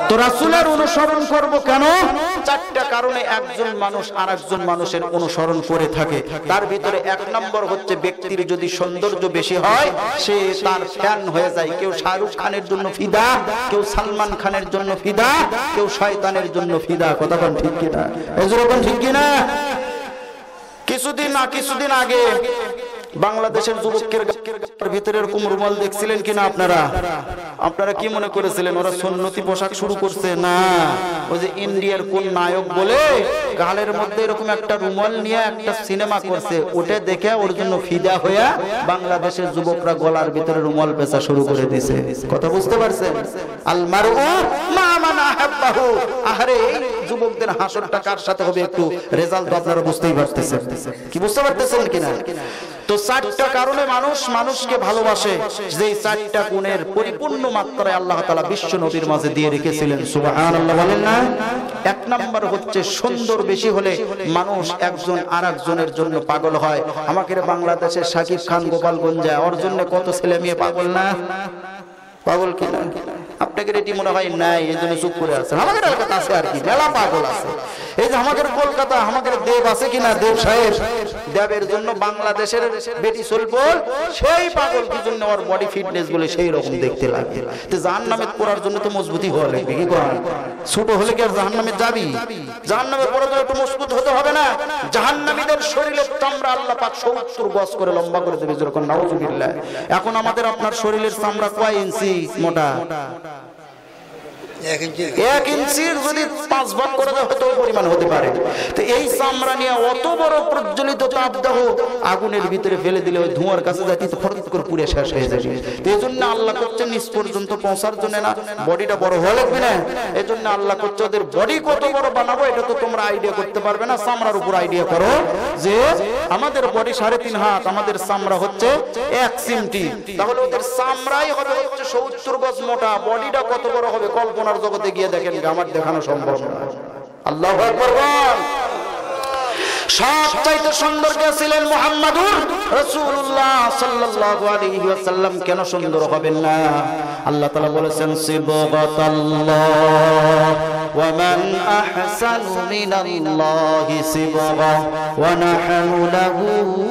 তো রাসূলের অনুসরণ করব কেন? চারটা কারণে একজন মানুষ আরেকজন মানুষের অনুসরণ করে থাকে। তার ভিতরে এক নম্বর হচ্ছে ব্যক্তির যদি সৌন্দর্য বেশি হয় সে তার ফ্যান হয়ে যায়। কেউ শাহরুখ খানের জন্য ফিদা, কেউ সালমান খানের জন্য ফিদা, কেউ শয়তানের জন্য ফিদা। কথা কোন ঠিক কিনা? এজরকম ঠিক কিনা? কিছুদিন আগে বাংলাদেশের যুবকের ভিতরে এরকম রুমাল দেখছিলেন কিনা আপনারা কি মনে করেছিলেন ওরা সুন্নতি পোশাক শুরু করছে? না, ওই যে ইন্ডিয়ার কোন নায়ক বলে গালের মধ্যে এরকম একটা রুমাল নিয়ে একটা সিনেমা করছে, ওটা দেখে ওর জন্য ফিদা হইয়া বাংলাদেশের যুবকরা গলার ভিতরে রুমাল পেঁচা শুরু করে দিছে। কথা বুঝতে পারছেন? আল মারউ মা মান আহাব্বাহু। আরে যুবকদের হাসরটা কার সাথে হবে একটু রেজাল্ট আপনারা বুঝতেই পারতেছেন। কি বুঝতে পারতেছেন কিনা? তো চারটা কারণে মানুষকে ভালোবাসে, যেই চারটা গুণের পরিপূর্ণ মাত্রায় আল্লাহ তাআলা বিশ্ব নবীর মাঝে দিয়ে রেখেছিলেন। সুবহানাল্লাহ বলেন না? এক নাম্বার হচ্ছে সুন্দর বেশি হলে মানুষ একজন আরেকজনের জন্য পাগল হয়। আমাদের বাংলাদেশের শাকিব খান গোপালগঞ্জে ওর জন্য কত ছেলে মেয়ে পাগল না? পাগল কিনা? আপনাদের এটি মনে হয় নাই, এই জন্য চুপ করে আছেন। আমাদের এলাকাতে আছে আর কি, মেলা পাগল আছে। এই যে আমাদের কলকাতা, আমাদের দেব আছে কিনা, দেব সাহেব, দেবের জন্য বাংলাদেশের বেটি সলপল সেই পাগল, কি জন্য ওর বডি ফিটনেস বলে সেই রকম দেখতে লাগে। তো জাহান্নামে পড়ার জন্য তো মজবুতি হওয়া লাগবে। কি করেন? ছোট হলে কি আর জাহান্নামে যাবি? জাহান্নামে পড়ার জন্য একটু মজবুত হতে হবে না? জাহান্নামীদের শরীরের চামড়া আল্লাহ পাক 70 গজ করে লম্বা করে দেবে, যেরকম নাউজুবিল্লাহ। এখন আমাদের আপনার শরীরের চামড়া কয় ইঞ্চি মোটা? 1 ইঞ্চির যদি 5 ভাগ করে দেওয়া হতো ওই পরিমাণ হতে পারে। তো এই চামড়া নিয়ে অত বড় প্রজ্বলিত তাপদাহ আগুনের ভিতরে ফেলে দিলে ওই ধোঁয়ার কাছে যাইতে তো ফরত করে পুড়ে শেষ হয়ে যাবে। তো এই জন্য আল্লাহ করছেন নিচ পর্যন্ত পৌঁছার জন্য না, বডিটা বড় হওয়া লাগবে না। এই জন্য আল্লাহ করছে ওদের বডি কত বড় বানাবো এটা তো তোমরা আইডিয়া করতে পারবে না, চামড়ার উপর আইডিয়া করো যে আমাদের বডি 3.5 হাত, আমাদের চামড়া হচ্ছে 1 সিমটি, তাহলে ওদের চামড়াই হবে হচ্ছে 70 গজ মোটা, বডিটা কত বড় হবে কল্পনার জগতে গিয়ে দেখেন, আমার দেখানো সম্ভব না। আল্লাহু আকবার। সবচাইতে সুন্দর কে ছিলেন? মুহাম্মাদুর রাসূলুল্লাহ সাল্লাল্লাহু আলাইহি ওয়াসাল্লাম। কেন সুন্দর হবেন না? আল্লাহ তাআলা বলেছেন সিবগাতাল্লাহ ওয়া মান আহসানু মিনাল্লাহি সিবগা ওয়া নাহনু লাহু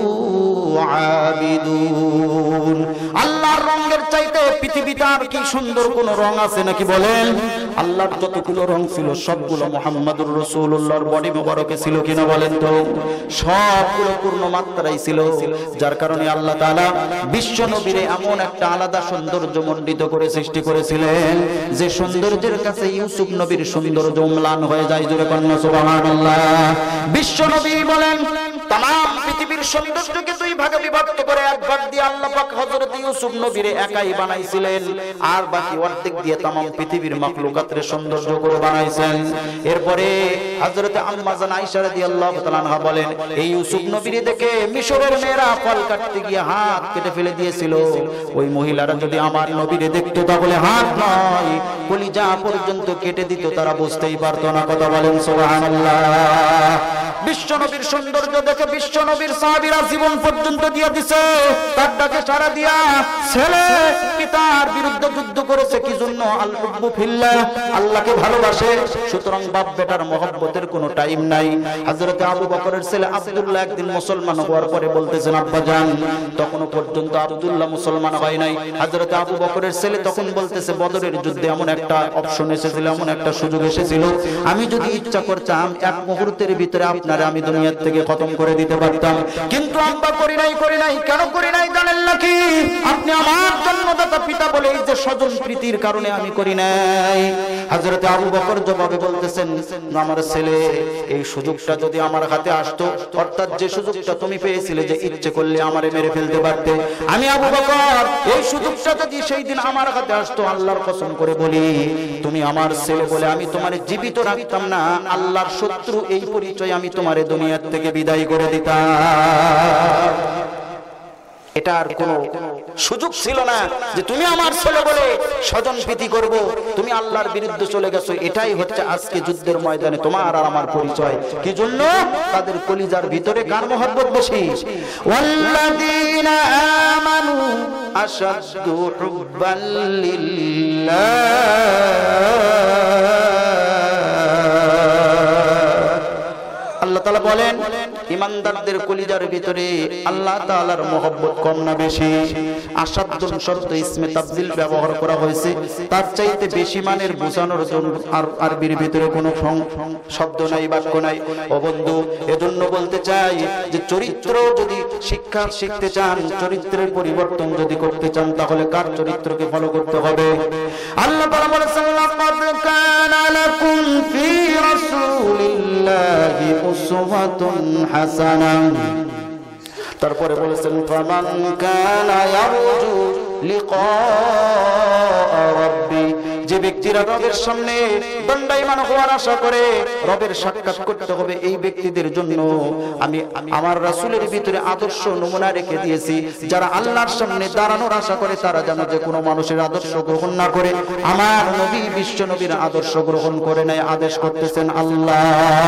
আবিদুন। আল্লাহর রঙের চাইতে পৃথিবীতে আর কি সুন্দর কোন রং আছে নাকি বলেন? আল্লাহর যতগুলো রং ছিল সবগুলো মুহাম্মাদুর রাসূলুল্লাহর বডি মোবারকে ছিল কিনা বলেন তো? সবগুলো পূর্ণ মাত্রায় ছিল। যার কারণে আল্লাহ তাআলা বিশ্ব নবীরে এমন একটা আলাদা সৌন্দর্য মণ্ডিত করে সৃষ্টি করেছিলেন যে সৌন্দর্যের কাছে ইউসুফ নবীর সৌন্দর্য ম্লান হয়ে যায়। জোরে কন্যা সুবহানাল্লাহ। বিশ্ব নবী বলেন तमाम পৃথিবীর সৌন্দর্যকে দুই ভাগে বিভক্ত করে এক ভাগ দিয়ে আল্লাহ পাক হযরত ইউসুফ নবীরে একাই বানাইছিলেন, আর বাকি অর্ধেক দিয়ে तमाम পৃথিবীর মাখলুকাতের সৌন্দর্য করে বানাইছেন। এরপরে হযরত আম্মা জান আয়েশা রাদিয়াল্লাহু তাআলা আনহা বলেন, এই ইউসুফ নবীরে দেখে মিশরের মেয়েরা ফল কাটতে গিয়ে হাত কেটে ফেলে দিয়েছিল। ওই মহিলারা যদি আমার নবীরে দেখতো তাহলে হাত নয় কলিজা পর্যন্ত কেটে দিত, তারা বুঝতেই পারতো না। কথা বলেন সুবহানাল্লাহ। বিশ্ব নবীর সৌন্দর্য দেখে বিশ্ব নবীর সাহাবীরা জীবন পর্যন্ত দিয়ে দিয়েছে। তার ডাকে সাড়া দিয়া ছেলে পিতার বিরুদ্ধে যুদ্ধ করেছে। কি জন্য? আল হুব্বু ফিল্লাহ, আল্লাহকে ভালোবাসে। সুতরাং বাপ বেটার মহব্বতের কোনো টাইম নাই। হযরত আবু বকরের ছেলে আব্দুল্লাহ একদিন মুসলমান হওয়ার পরে বলতেছেন, আব্বা জান, তখনও পর্যন্ত আব্দুল্লাহ মুসলমান হয় নাই। হযরত আবু বকরের ছেলে তখন বলতেছে, বদরের যুদ্ধে এমন একটা অপশন এসেছিল, এমন একটা সুযোগ এসেছিল, আমি যদি ইচ্ছা করতাম এক মুহূর্তের ভিতরে আপনার আমি দুনিয়ার থেকে খতম করে দিতে পারতাম, কিন্তু আব্বা করি নাই। কেন করি নাই জানেন নাকি? আপনি আমার জন্মদাতা পিতা বলে এই যে স্বজন প্রীতির কারণে আমি করি নাই। হযরত আবু বকর জবাবে বলতেছেন, আমার ছেলে, এই সুযোগটা যদি আমার হাতে আসতো, অর্থাৎ যে সুযোগটা তুমি পেয়েছিলে যে ইচ্ছে করলে আমারে মেরে ফেলতে পারতে, আমি আবু বকর এই সুযোগটা যদি সেই দিন আমার হাতে আসতো, আল্লাহর কসম করে বলি তুমি আমার ছেলে বলে আমি তোমারে জীবিত রাখতাম না, আল্লাহর শত্রু এই পরিচয় আমি তোমারে দুনিয়া থেকে বিদায় করে দিতাম। এটা আর কোনো সুযোগ ছিল না যে তুমি আমার ছেলে বলে স্বজন প্রীতি করব, তুমি আল্লাহর বিরুদ্ধে চলে গেছো। এটাই হচ্ছে আজকে যুদ্ধের ময়দানে তোমার আর আমার পরিচয়। কি জন্য? তাদের কলিজার ভিতরে কার মহব্বত বেশি? ওয়াল্লাযীনা আমানু আশাদ্দু হুব্বান লিল্লাহ তাআলা বলেন ঈমানদারদের কলিজার ভিতরে আল্লাহ তাআলার মহব্বত কম না বেশি? আসাদুন শব্দ ইসমে তাফজিল ব্যবহার করা হয়েছে, তার চাইতে বেশি মানের বোঝানোর জন্য আর আরবির ভিতরে কোনো শব্দ নাই, বাক্য নাই। ও বন্ধু, এজন্য বলতে চাই যে চরিত্র যদি শিক্ষা শিখতে চান, চরিত্রের পরিবর্তন যদি করতে চান, তাহলে কার চরিত্রকে ফলো করতে হবে? আল্লাহ তাআলা বলেছেন লাকাদ কানা লাকুম ফি রাসূলিল্লাহি উসওয়াতুন হাসানাহ। তারপরে বলেছেন ফামান কানা ইয়ারজু লিকা রাব্বি, যে ব্যক্তিরা রবের সামনে দণ্ডায়মান হওয়ার আশা করে, রবের সাক্ষাৎ করতে হবে, এই ব্যক্তিদের জন্য আমি আমার রাসূলের ভিতরে আদর্শ নমুনা রেখে দিয়েছি। যারা আল্লাহর সামনে দাঁড়ানোর আশা করে তারা যেন যে কোনো মানুষের আদর্শ গ্রহণ না করে, আমার নবী বিশ্ব নবীর আদর্শ গ্রহণ করে নেয়, আদেশ করতেছেন আল্লাহ।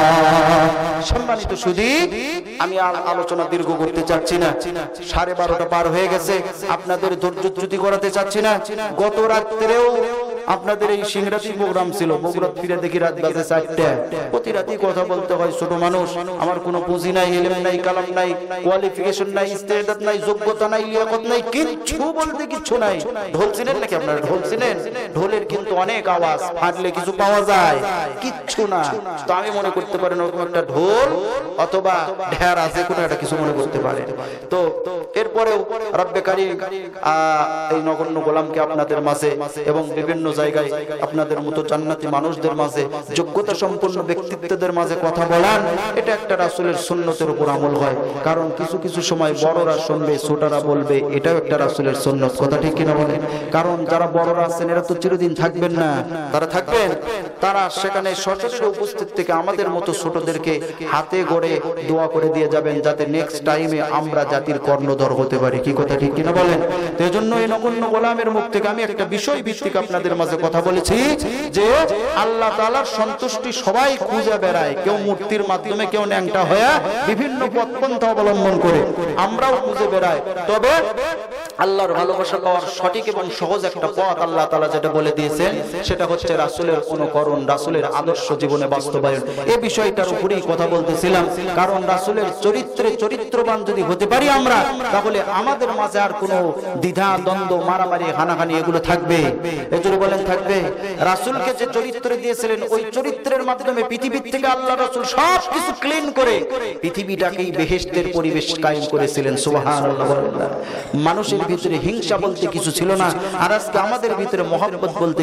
সম্মানিত সুধী, আমি আলোচনা দীর্ঘ করতে চাচ্ছি না, 12:30 পার হয়ে গেছে, আপনাদের ধৈর্যচ্যুতি করাতে চাচ্ছি না। গত রাত্রেও আপনাদের এই সিংরাতি প্রোগ্রাম ছিল, বগুড়া ফিরে দেখি রাত বাজে 4টা। প্রতি রাতেই কথা বলতে হয়, ছোট মানুষ, আমার কোনো পুঁজি নাই, ইলম নাই, কালাম নাই, কোয়ালিফিকেশন নাই, ইস্তেদাদ নাই, যোগ্যতা নাই, লিয়াকত নাই, কিচ্ছু বলতে কিচ্ছু নাই। ঢোল চিনেন নাকি আপনারা? ঢোল চিনেন? ঢোলের কিন্তু অনেক আওয়াজ, ফাটলে কিছু পাওয়া যায়, কিচ্ছু না। তো আমি মনে করতে পারেন ওরকম একটা ঢোল অথবা ঢের আছে, কোনো একটা কিছু মনে করতে পারে। তো এরপরেও রব্বে কারীম এই নগণ্য গোলামকে আপনাদের মাঝে এবং বিভিন্ন জায়গায় আপনাদের মতো জান্নাতি মানুষদের মাঝে, যোগ্যতা সম্পন্ন ব্যক্তিত্বদের মাঝে কথা বলান, এটা একটা রাসূলের সুন্নতের উপর আমল হয়। কারণ কিছু কিছু সময় বড়রা শুনবে, ছোটরা বলবে, এটাও একটা রাসূলের সুন্নত। কথা ঠিক কিনা বলেন? কারণ যারা বড়রা আছেন এরা তো চিরদিন থাকবেন না, তারা থাকবেন, তারা সেখানে সচরাচর উপস্থিত থেকে আমাদের মতো ছোটদেরকে হাতে গড়ে দোয়া করে দিয়ে যাবেন, যাতে নেক্সট টাইমে আমরা জাতির কর্ণধর হতে পারি। কি কথা ঠিক কিনা বলেন? তো এজন্য এই নগণ্য গোলামের মুখ থেকে আমি একটা বিষয় ভিত্তিক আপনাদের মাঝে কথা বলেছি যে আল্লাহ তাআলার সন্তুষ্টি সবাই খুঁজে বেড়ায়, কেউ মূর্তির মাধ্যমে, কেউ ন্যাংটা হয়ে বিভিন্ন পথপন্থা অবলম্বন করে, আমরাও খুঁজে বেড়াই। তবে আল্লাহর ভালোবাসা পাওয়ার সঠিক এবং সহজ একটা পথ আল্লাহ তাআলা যেটা বলে দিয়েছেন, সেটা হচ্ছে রাসূলের অনুকরণ, রাসূলের আদর্শ জীবনে বাস্তবায়ন। এই বিষয়টার উপরেই কথা বলতেছিলাম। কারণ রাসূলের চরিত্রে চরিত্রবান যদি হতে পারি আমরা, তাহলে আমাদের মাঝে আর কোনো দ্বিধা, দ্বন্দ্ব, মারামারি, হানাহানি এগুলো থাকবে? এজন্য বলেন থাকবে। রাসূলকে যে চরিত্র দিয়েছিলেন, ওই চরিত্রের মাধ্যমে পৃথিবী থেকে আল্লাহ রাসূল সবকিছু ক্লিন করে পৃথিবীটাকেই বেহেশতের পরিবেশ কায়েম করেছিলেন। সুবহানাল্লাহ। মানুষের ভিতরে হিংসা বলতে কিছু ছিল না, আর আজকে আমাদের ভিতরে মহব্বত বলতে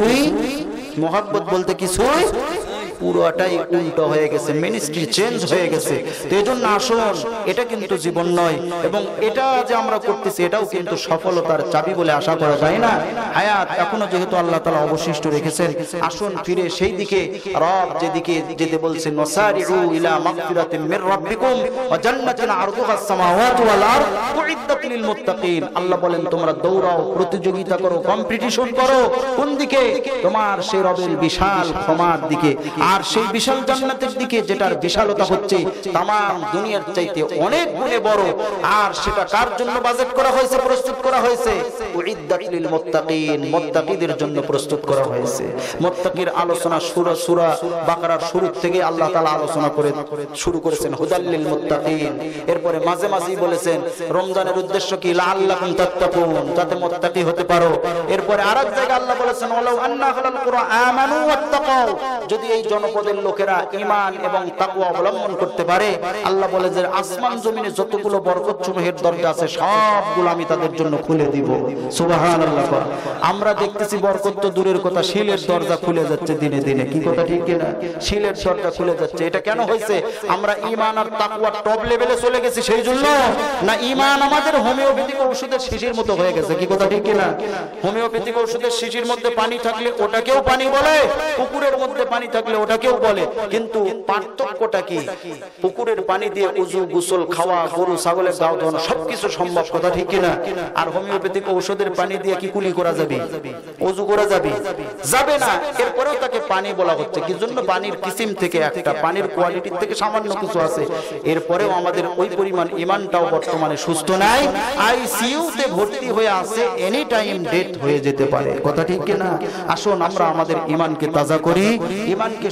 কিছুই পুরোটাই উল্টো হয়ে গেছে, মিনিস্ট্রি চেঞ্জ হয়ে গেছে। তো এজন্য আসুন, এটা কিন্তু জীবন নয়, এবং এটা যে আমরা করতেছি এটাও কিন্তু সফলতার চাবি বলে আশা করা যায় না। হায়াত এখনো যেহেতু আল্লাহ তাআলা অবশিষ্ট রেখেছেন, আসুন ফিরে সেই দিকে, রব যেদিকে যেতে বলছেন, ওয়াসারিউ ইলা মাগফিরাতিন মির রাব্বিকুম ওয়া জান্নাতিন আরদুহাস সামাওয়াতু ওয়াল আরদ উইদ্দাত লিল মুত্তাকিন। আল্লাহ বলেন তোমরা দৌড়াও, প্রতিযোগিতা করো, কম্পিটিশন করো। কোন দিকে? তোমার সেই রবের বিশাল ক্ষমার দিকে, আর সেই বিশাল জান্নাতের দিকে, যেটার বিশালতা হচ্ছে তাম দুনিয়ার চাইতে অনেক গুণে বড়। আর সেটা কার জন্য বাজেট করা হয়েছে, প্রস্তুত করা হয়েছে? উইদ্দাত লিল মুত্তাকিন, মুত্তাকিদের জন্য প্রস্তুত করা হয়েছে। মুত্তাকির আলোচনা সূরা বাকারার শুরু থেকে আল্লাহ তাআলা আলোচনা করে শুরু করেছেন হুদাল লিল মুত্তাকিন। এরপরে মাঝে মাঝেই বলেছেন রমজানের উদ্দেশ্য কি? লাআল্লাকুম তাত্তাকুন, যাতে মুত্তাকি হতে পারো। এরপরে আরেক জায়গায় আল্লাহ বলেছেন ওয়ালাউ আন্না আহলাল কুরআ আমানু ওয়াত্তাকাউ, যদি এই জনপদের লোকেরা ঈমান এবং তাকওয়া অবলম্বন করতে পারে, আল্লাহ বলে যে আসমান জমিনে যতগুলো বরকতসমূহের দরজা আছে সবগুলো আমি তাদের জন্য খুলে দিব। সুবহানাল্লাহ। আমরা দেখতেছি বরকত তো দূরের কথা, শিলের দরজা খুলে যাচ্ছে দিনে দিনে। কি কথা ঠিক কিনা? শিলের দরজা খুলে যাচ্ছে। এটা কেন হয়েছে? আমরা ঈমান আর তাকওয়া টপ লেভেলে চলে গেছি সেই জন্য না? ঈমান আমাদের হোমিওপ্যাথিক ঔষধের শিশির মতো হয়ে গেছে। কি কথা ঠিক কিনা? হোমিওপ্যাথিক ঔষধের শিশির মধ্যে পানি থাকলে ওটাকেও পানি বলে, পুকুরের মধ্যে পানি থাকলে ওটাকেও বলে, কিন্তু পার্থক্যটা কি? পুকুরের পানি দিয়ে উযু, গোসল, খাওয়া, গরু ছাগলের গাও ধোয়ানো সবকিছু সম্ভব। কথা ঠিক কিনা? আর হোমিওপ্যাথিক ঔষধের পানি দিয়ে কি কুলি করা যাবে? উযু করা যাবে? যাবে না। এরপরেও তাকে পানি বলা হচ্ছে। কি জন্য? পানির কিসিম থেকে, একটা পানির কোয়ালিটির থেকে সামান্য কিছু আছে। এরপরেও আমাদের ওই পরিমাণ ঈমানটাও বর্তমানে সুস্থ নাই, আইসিইউতে ভর্তি হয়ে আছে, এনি টাইম ডেথ হয়ে যেতে পারে। কথা ঠিক কিনা? আসুন আমরা আমাদের ঈমানকে তাজা করি, ঈমানকে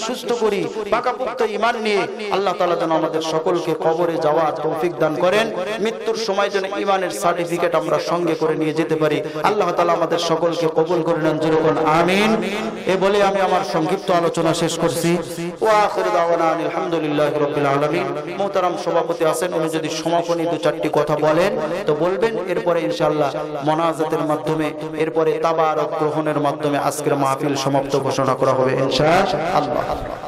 সুস্থ করি পাকাপোক্ত ঈমান নিয়ে। আল্লাহ তাআলা যেন আমাদের সকলকে কবরে যাওয়ার তৌফিক দান করেন, মৃত্যুর সময় যেন ঈমানের সার্টিফিকেট আমরা সঙ্গে করে নিয়ে যেতে পারি। আল্লাহ তাআলা আমাদের সকলকে কবুল করে নেন, জোরে বলুন আমিন। এ বলে আমি আমার সংক্ষিপ্ত আলোচনা শেষ করছি। ওয়া আখিরু দাওয়ানা আলহামদুলিল্লাহি রাব্বিল আলামিন। মুহতারাম সভাপতি আছেন, উনি যদি সমাপনী দু চারটি কথা বলেন তো বলবেন, এরপরে ইনশাআল্লাহ মোনাজাতের মাধ্যমে, এরপরে তাবারক গ্রহণের মাধ্যমে আজকের মাহফিল সমাপ্ত ঘোষণা করা হবে ইনশাআল্লাহ।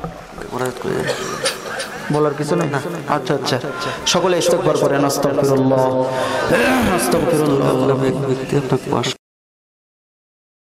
বলার কিছু নেই? আচ্ছা আচ্ছা, সকলে ইস্তেগফার করেন। আস্তাগফিরুল্লাহ, আস্তাগফিরুল্লাহ।